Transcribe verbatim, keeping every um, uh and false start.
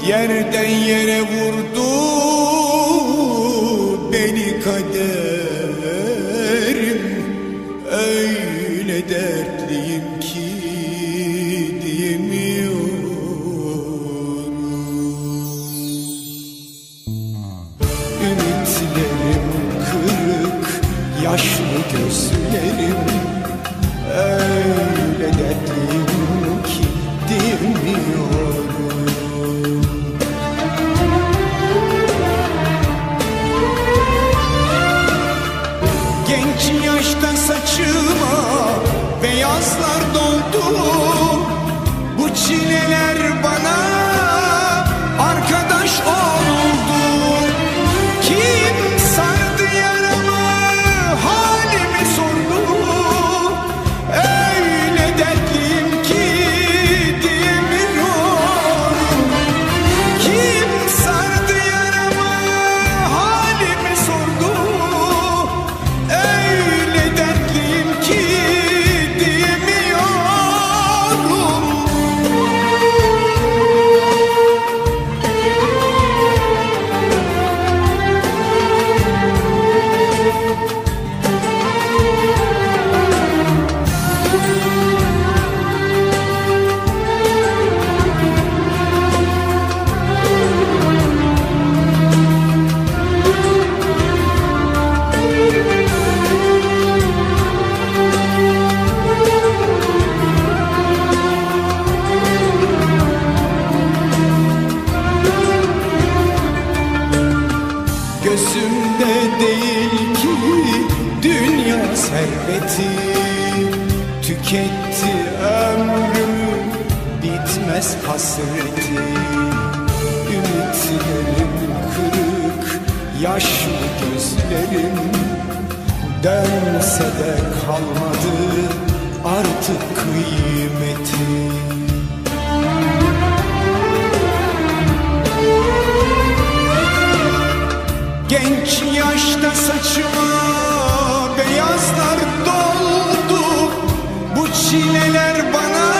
yerden yere vurdu beni kaderim. Öyle dertliyim ki diyemiyorum. Ümitlerim kırık, yaşlı gözlerim. Öyle dertliyim ki diyemiyorum. Genç yaşta saçıma beyazlar doldu. Bu çileler bana arkadaş oldu. Kim sardı yaramı, halimi sordu. Öyle dertliyim ki diyemiyorum. Kim sardı yaramı, halimi sordu. Öyle dertliyim ki diyemiyorum. Gözümde değil ki dünya serveti, tüketti ömrümü bitmez hasreti. Ümitlerim kırık, yaşlı gözlerim. Dönse de kalmadı artık kıymeti. Genç yaşta saçıma beyazlar doldu. Bu çileler bana